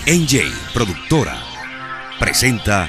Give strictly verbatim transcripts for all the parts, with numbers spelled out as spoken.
N J Productora presenta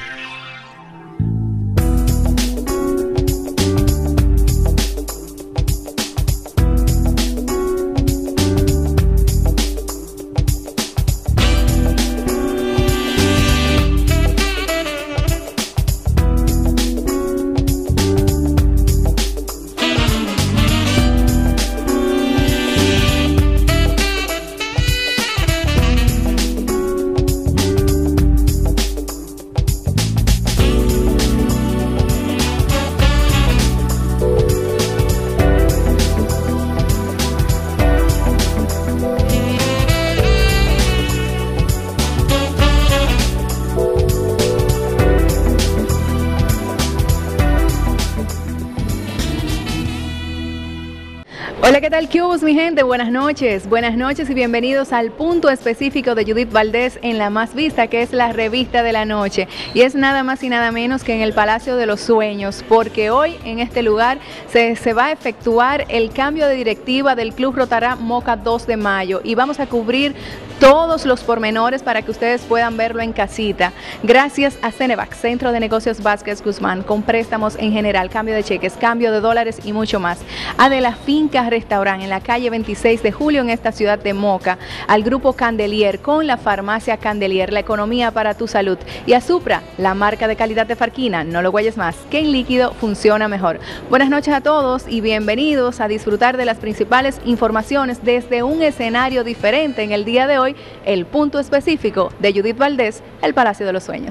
Hola, ¿qué tal, Cubos, mi gente? Buenas noches, buenas noches y bienvenidos al punto específico de Judith Valdés en La Más Vista, que es la revista de la noche. Y es nada más y nada menos que en el Palacio de los Sueños, porque hoy en este lugar se, se va a efectuar el cambio de directiva del Club Rotará Moca dos de mayo y vamos a cubrir todos los pormenores para que ustedes puedan verlo en casita. Gracias a Cenevac, Centro de Negocios Vázquez Guzmán, con préstamos en general, cambio de cheques, cambio de dólares y mucho más. A De la Finca Restaurant en la calle veintiséis de julio en esta ciudad de Moca, al Grupo Candelier con la farmacia Candelier, la economía para tu salud, y a Supra, la marca de calidad de Farquina, no lo guayes más, que en líquido funciona mejor. Buenas noches a todos y bienvenidos a disfrutar de las principales informaciones desde un escenario diferente en el día de hoy, el punto específico de Judith Valdés, el Palacio de los Sueños.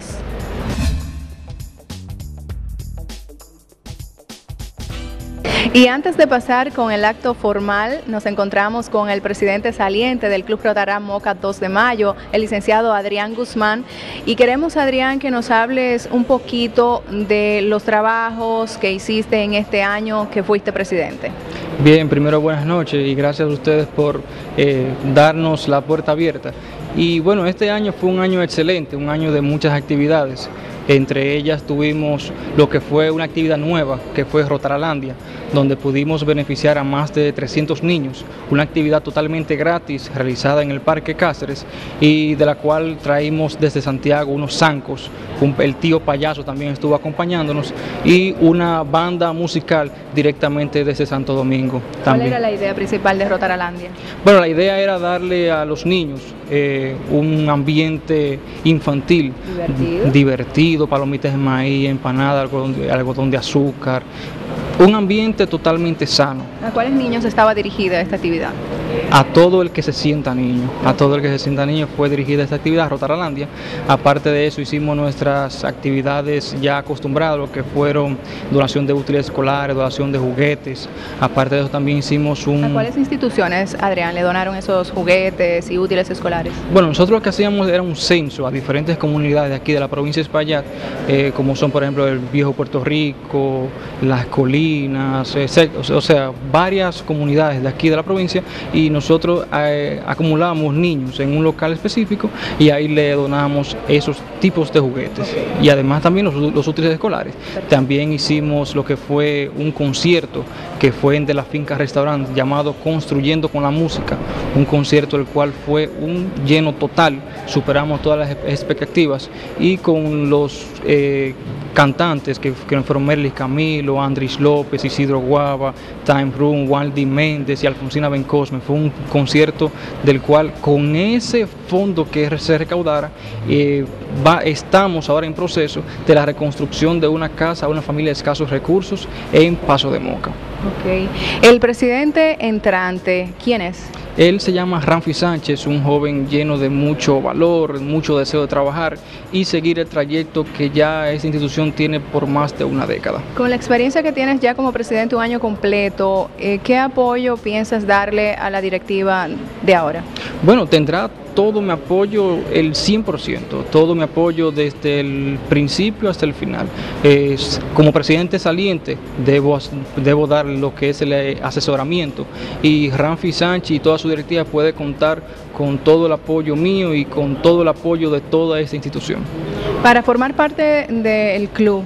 Y antes de pasar con el acto formal, nos encontramos con el presidente saliente del Club Rotará Moca dos de mayo, el licenciado Adrián Guzmán, y queremos, Adrián, que nos hables un poquito de los trabajos que hiciste en este año que fuiste presidente. Bien, primero buenas noches y gracias a ustedes por eh, darnos la puerta abierta. Y bueno, este año fue un año excelente, un año de muchas actividades. Entre ellas tuvimos lo que fue una actividad nueva, que fue Rotaralandia, donde pudimos beneficiar a más de trescientos niños, una actividad totalmente gratis realizada en el Parque Cáceres y de la cual traímos desde Santiago unos zancos, un, el tío payaso también estuvo acompañándonos y una banda musical directamente desde Santo Domingo. También. ¿Cuál era la idea principal de Rotaralandia? Bueno, la idea era darle a los niños eh, un ambiente infantil, divertido, divertido palomitas de maíz, empanada, algodón de, algodón de azúcar, un ambiente totalmente sano. ¿A cuáles niños estaba dirigida esta actividad? A todo el que se sienta niño, a todo el que se sienta niño fue dirigida esta actividad, Rotaralandia. Aparte de eso hicimos nuestras actividades ya acostumbradas, lo que fueron donación de útiles escolares, donación de juguetes. Aparte de eso también hicimos un... ¿A cuáles instituciones, Adrián, le donaron esos juguetes y útiles escolares? Bueno, nosotros lo que hacíamos era un censo a diferentes comunidades de aquí de la provincia de Espaillat, eh, como son por ejemplo el Viejo Puerto Rico, Las Colinas, eh, o sea, varias comunidades de aquí de la provincia, y nosotros eh, acumulábamos niños en un local específico y ahí le donamos esos tipos de juguetes. Okay. Y además también los, los útiles escolares. Perfecto. También hicimos lo que fue un concierto que fue en De la Finca Restaurant llamado Construyendo con la Música, un concierto el cual fue un lleno total, superamos todas las expectativas y con los eh, cantantes que, que fueron Merlis Camilo, Andrés López, Isidro Guava, Time Room, Waldy Méndez y Alfonsina Bencosme. Fue un concierto del cual con ese fondo que se recaudara eh, va, estamos ahora en proceso de la reconstrucción de una casa a una familia de escasos recursos en Paso de Moca. Okay. El presidente entrante, ¿quién es? Él se llama Ramfi Sánchez, un joven lleno de mucho valor, mucho deseo de trabajar y seguir el trayecto que ya esta institución tiene por más de una década. Con la experiencia que tienes ya como presidente un año completo, eh, ¿qué apoyo piensas darle a la directiva de ahora? Bueno, tendrá todo mi apoyo, el cien por ciento, todo mi apoyo desde el principio hasta el final. Eh, como presidente saliente debo, debo dar lo que es el asesoramiento y Ramfi Sánchez y toda su directiva puede contar con todo el apoyo mío y con todo el apoyo de toda esta institución. Para formar parte del club,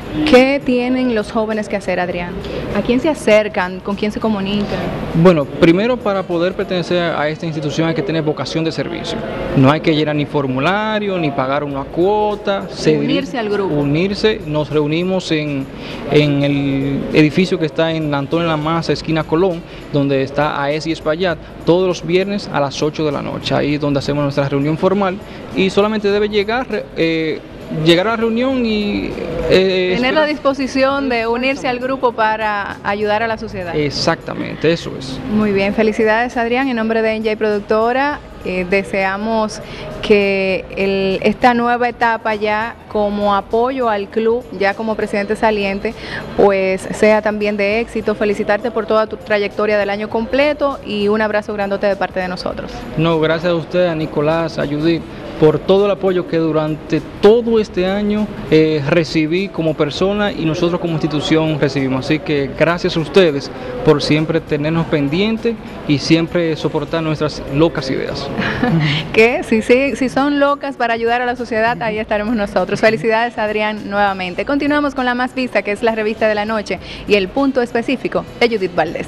¿Qué tienen los jóvenes que hacer, Adrián? ¿A quién se acercan? ¿Con quién se comunican? Bueno, primero, para poder pertenecer a esta institución hay que tener vocación de servicio. No hay que llenar ni formulario, ni pagar una cuota. Unirse al grupo. Unirse. Nos reunimos en, en el edificio que está en Antonio La Maza, esquina Colón, donde está A E S y Espaillat, todos los viernes a las ocho de la noche. Ahí es donde hacemos nuestra reunión formal y solamente debe llegar... Eh, llegar a la reunión y... Eh, tener la disposición de unirse al grupo para ayudar a la sociedad. Exactamente, eso es. Muy bien, felicidades Adrián, en nombre de N J Productora, eh, deseamos que el, esta nueva etapa ya como apoyo al club, ya como presidente saliente, pues sea también de éxito. Felicitarte por toda tu trayectoria del año completo y un abrazo grandote de parte de nosotros. No, gracias a usted, a Nicolás, a Judith, por todo el apoyo que durante todo este año eh, recibí como persona y nosotros como institución recibimos. Así que gracias a ustedes por siempre tenernos pendientes y siempre soportar nuestras locas ideas. Que si, si, si son locas para ayudar a la sociedad, ahí estaremos nosotros. Felicidades, Adrián, nuevamente. Continuamos con la más vista, que es la revista de la noche y el punto específico de Judith Valdés.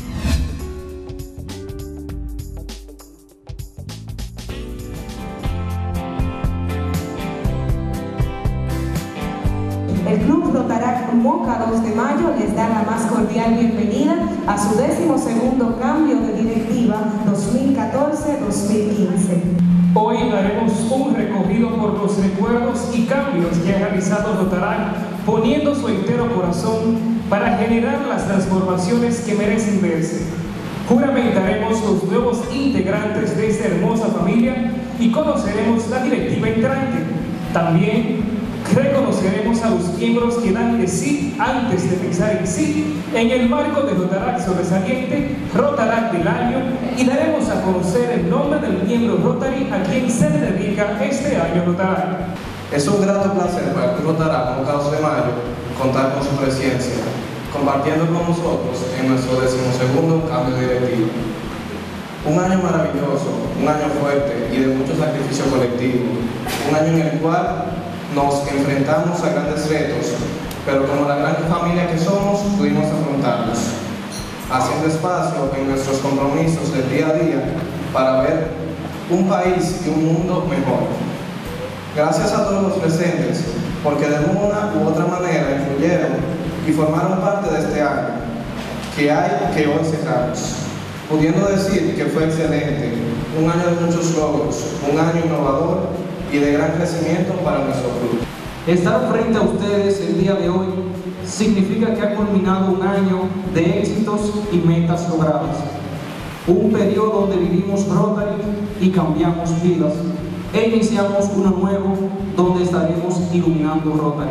El Club Rotaract Moca dos de Mayo les da la más cordial bienvenida a su décimo segundo cambio de directiva dos mil catorce dos mil quince. Hoy haremos un recorrido por los recuerdos y cambios que ha realizado Rotaract, poniendo su entero corazón para generar las transformaciones que merecen verse. Juramentaremos los nuevos integrantes de esta hermosa familia y conoceremos la directiva entrante. También reconoceremos a los miembros que dan de sí antes de pensar en sí en el marco de Rotaract Sobresaliente, Rotaract del Año, y daremos a conocer el nombre del miembro Rotary a quien se le dedica este año Rotaract. Es un grato placer para el Rotaract Moca dos de Mayo contar con su presencia, compartiendo con nosotros en nuestro decimosegundo cambio directivo. Un año maravilloso, un año fuerte y de mucho sacrificio colectivo, un año en el cual nos enfrentamos a grandes retos, pero como la gran familia que somos, pudimos afrontarlos, haciendo espacio en nuestros compromisos del día a día para ver un país y un mundo mejor. Gracias a todos los presentes, porque de una u otra manera influyeron y formaron parte de este año, que hay que hoy cerramos, pudiendo decir que fue excelente, un año de muchos logros, un año innovador y de gran crecimiento para nuestro club. Estar frente a ustedes el día de hoy significa que ha culminado un año de éxitos y metas logradas. Un periodo donde vivimos Rotary y cambiamos vidas. E iniciamos uno nuevo donde estaremos iluminando Rotary.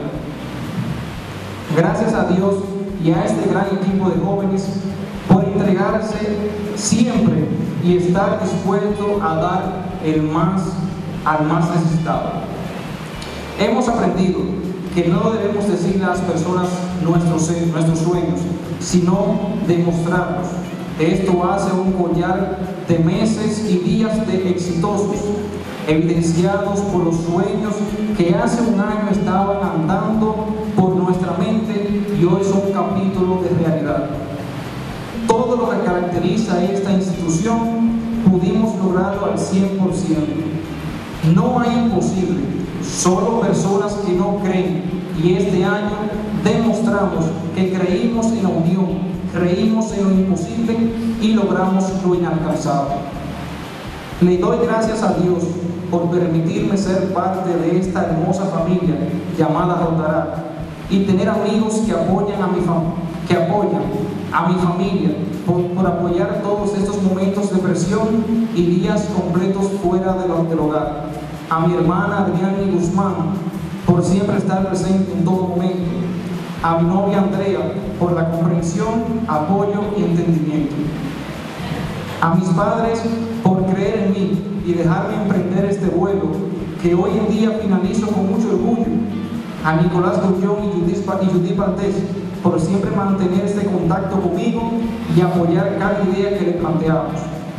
Gracias a Dios y a este gran equipo de jóvenes por entregarse siempre y estar dispuesto a dar el más al más necesitado. Hemos aprendido que no debemos decirle a las personas nuestros, nuestros sueños, sino demostrarlos. Esto hace un collar de meses y días de exitosos, evidenciados por los sueños que hace un año estaban andando por nuestra mente y hoy son capítulos de realidad. Todo lo que caracteriza a esta institución pudimos lograrlo al cien por ciento. No hay imposible, solo personas que no creen, y este año demostramos que creímos en la unión, creímos en lo imposible y logramos lo inalcanzable. Le doy gracias a Dios por permitirme ser parte de esta hermosa familia llamada Rotaract y tener amigos que apoyan a mi, fam que apoyan a mi familia por, por apoyar todos estos momentos de presión y días completos fuera de lo, del hogar. A mi hermana Adriana Guzmán por siempre estar presente en todo momento. A mi novia Andrea por la comprensión, apoyo y entendimiento. A mis padres por creer en mí y dejarme emprender este vuelo que hoy en día finalizo con mucho orgullo. A Nicolás Grullón y Judith, y Judith Valdés por siempre mantener este contacto conmigo y apoyar cada idea que le planteamos.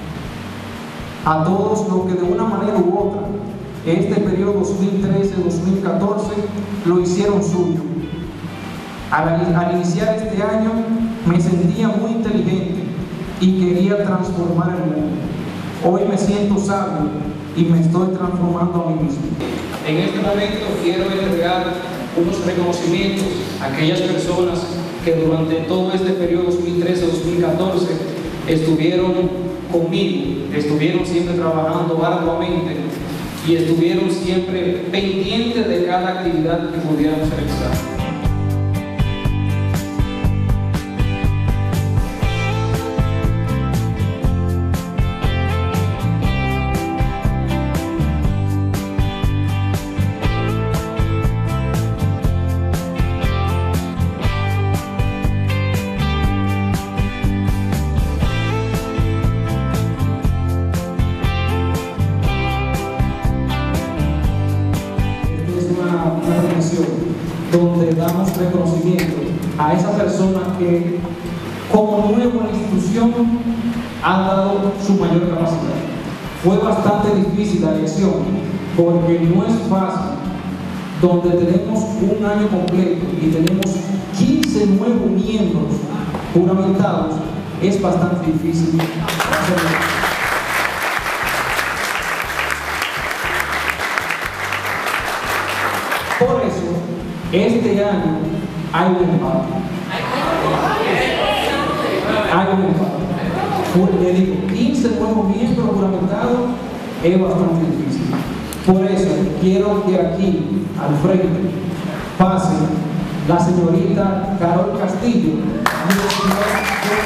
A todos los que de una manera u otra este periodo dos mil trece dos mil catorce lo hicieron suyo. Al, al iniciar este año me sentía muy inteligente y quería transformar el mundo. Hoy me siento sabio y me estoy transformando a mí mismo. En este momento quiero entregar unos reconocimientos a aquellas personas que durante todo este periodo dos mil trece a dos mil catorce estuvieron conmigo, estuvieron siempre trabajando arduamente y estuvieron siempre pendientes de cada actividad que pudiéramos realizar. Donde damos reconocimiento a esa persona que como nuevo en la institución ha dado su mayor capacidad. Fue bastante difícil la elección porque no es fácil, donde tenemos un año completo y tenemos quince nuevos miembros juramentados, es bastante difícil hacerlo. Por eso, este año hay un empate. Hay un empate. Le digo, quince nuevos miembros juramentados es bastante difícil. Por eso quiero que aquí, al frente, pase la señorita Carol Castillo y el señor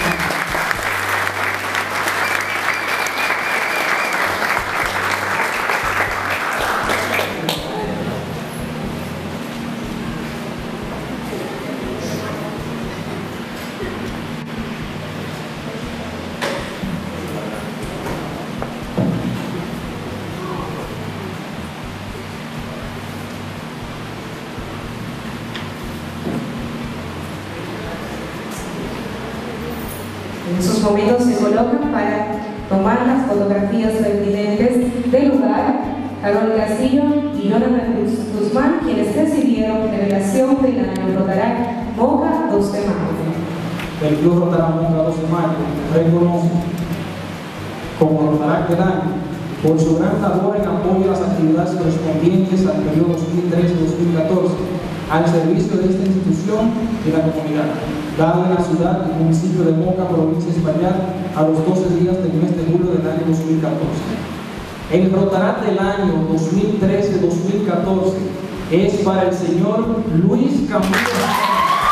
En esos momentos se colocan para tomar las fotografías pertinentes del lugar Carol Castillo y Jonathan Guzmán, quienes recibieron revelación del año Rotaract Moca dos de mayo. El Club Rotaract Moca dos de mayo reconoce como Rotaract del año por su gran labor en apoyo a las actividades correspondientes al periodo dos mil trece a dos mil catorce al servicio de esta institución y la comunidad, dado en la ciudad y municipio de Moca, provincia de Espaillat, a los doce días del mes de julio del año dos mil catorce. El Rotaract del año dos mil trece a dos mil catorce es para el señor Luis Camilo.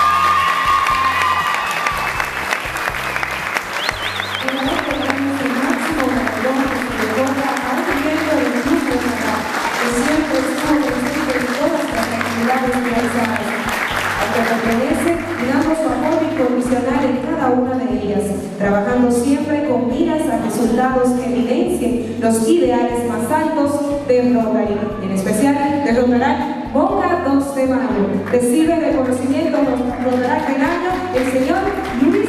Trabajando siempre con miras a resultados que evidencien los ideales más altos de Rotary, en especial de Rotaract Moca dos de mayo. Recibe reconocimiento Rotaract del año el señor Luis